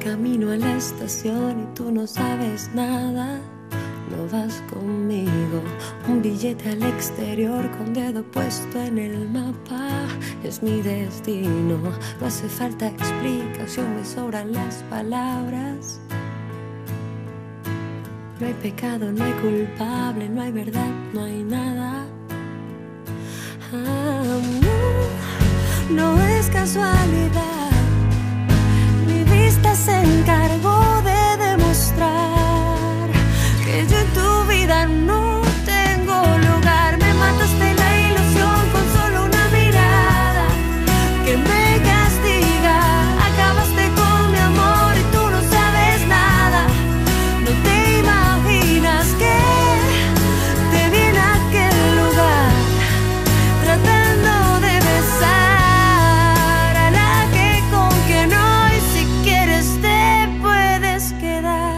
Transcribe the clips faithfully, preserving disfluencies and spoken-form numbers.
camino a la estación y tú no sabes nada. No vas conmigo, un billete al exterior con dedo puesto en el mapa. Es mi destino, no hace falta explicación, me sobran las palabras. No hay pecado, no hay culpable, no hay verdad, no hay nada. Ah, no, no es casualidad, mi vista se encargó de demostrar que yo en tu vida no tengo lugar. Me mataste la ilusión con solo una mirada que me castiga. Acabaste con mi amor y tú no sabes nada. No te imaginas que te vi en aquel lugar tratando de besar a la que con quien hoy si quieres te puedes quedar.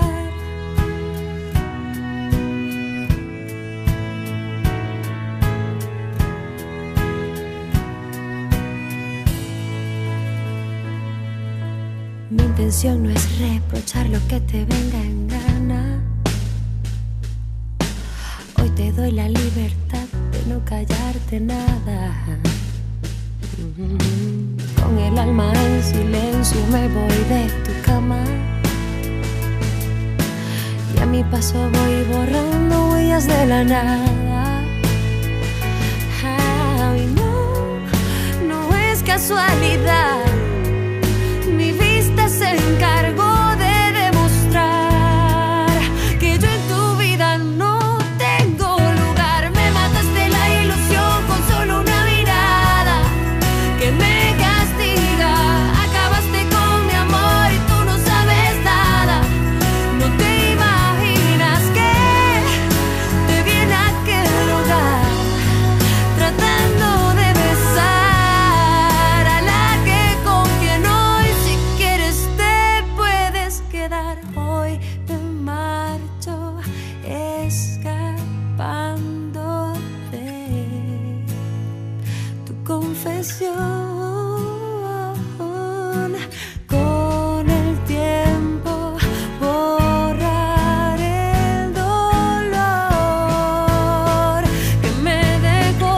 Mi intención no es reprochar lo que te venga en gana. Hoy te doy la libertad de no callarte nada. Con el alma en silencio me voy de tu cama y a mi paso voy borrando huellas de la nada. Ay, no, no es casualidad, mi vista se encargó de demostrar que yo en tu vida no tengo lugar. Me mataste la ilusión con solo una mirada que me castiga. Acabaste con mi amor y tú no sabes nada. No te imaginas que te vi en aquel lugar tratando de besar a la que con quien hoy si quieres te puedes quedar. Hoy me marcho escapando de tu confesión. Con el tiempo borrar el dolor que me dejó.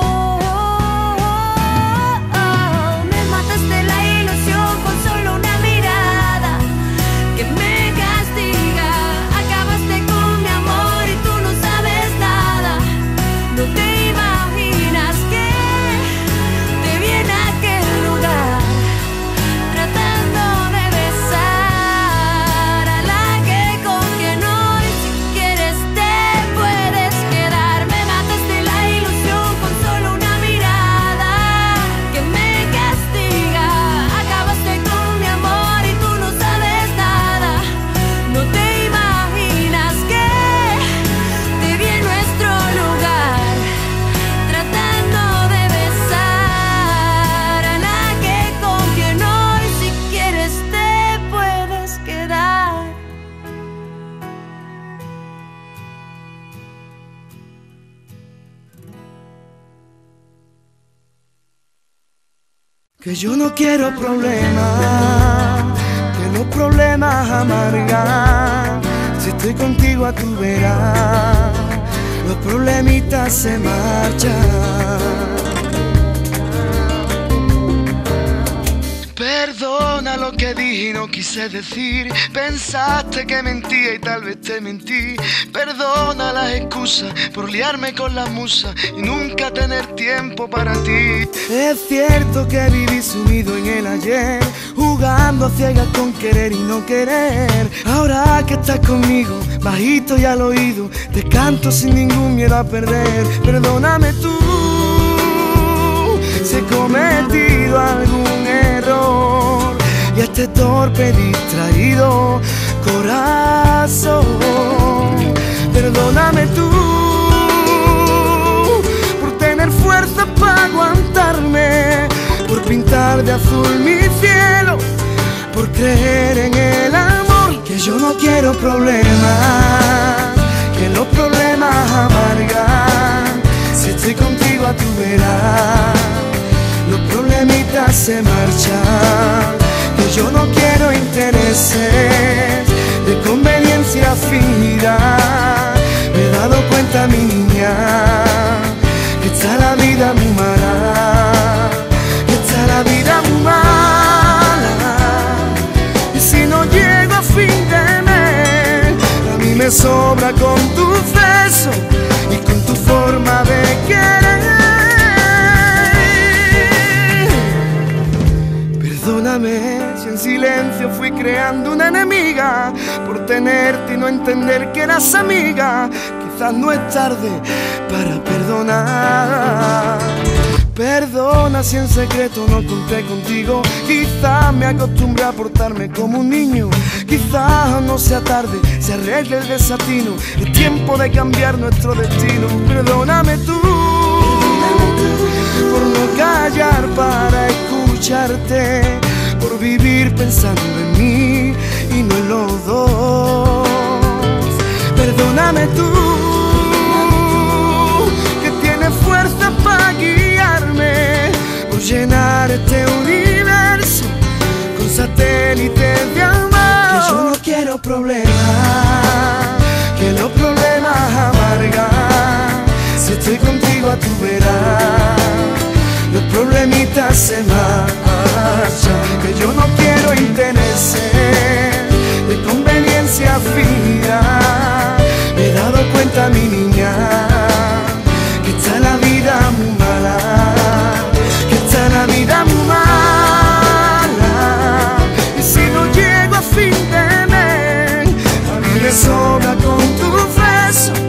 Me mataste la ilusión con solo una mirada que me castiga. Acabaste con mi amor y tú no sabes nada. No te imaginas que te vi en aquel lugar tratando de besar a la que con quien hoy si quieres te puedes quedar. Me mataste la ilusión con solo una mirada que me castiga. Acabaste con mi amor y tú no sabes nada. No te imaginas que te vi en nuestro lugar tratando de besar a la que con quien hoy si quieres te puedes quedar. Que yo no quiero problemas, que los problemas amargan. Si estoy contigo a tu verás, los problemitas se marchan. Perdona lo que dije y no quise decir. Pensaste que mentía y tal vez te mentí. Perdona las excusas por liarme con la musa y nunca tener tiempo para ti. Es cierto que viví sumido en el ayer, jugando a ciegas con querer y no querer. Ahora que estás conmigo, bajito y al oído, te canto sin ningún miedo a perder. Perdóname tú si he cometido algún error y este torpe distraído corazón. Perdóname tú por tener fuerza para aguantarme, por pintar de azul mi cielo, por creer en el amor. Que yo no quiero problemas, que los problemas amargan. Si estoy contigo a tu verás, los problemitas se marchan. Que yo no quiero intereses de conveniencia fina. Me he dado cuenta, mi niña, que está la vida muy mala, que está la vida muy mala. Y si no llego a fin de mes, a mí me sobra con tu beso y con tu forma de querer. Perdóname si en silencio fui creando una enemiga por tenerte y no entender que eras amiga. Quizás no es tarde para perdonar. Perdona si en secreto no conté contigo. Quizás me acostumbré a portarme como un niño. Quizás no sea tarde, se arregle el desatino. Es tiempo de cambiar nuestro destino. Perdóname tú por no callar para escucharte, por vivir pensando en mí y no en los dos. Perdóname tú que tienes fuerza para guiarme, por llenar este universo con satélites de amor. Que yo no quiero problemas, que los problemas amargan. Si estoy contigo a tu verás, los problemitas se marchan. Que yo no quiero intereses de conveniencia fina. Me he dado cuenta, mi niña, que está la vida muy mala, que está la vida muy mala. Y si no llego a fin de mes, a mí me sobra con tu beso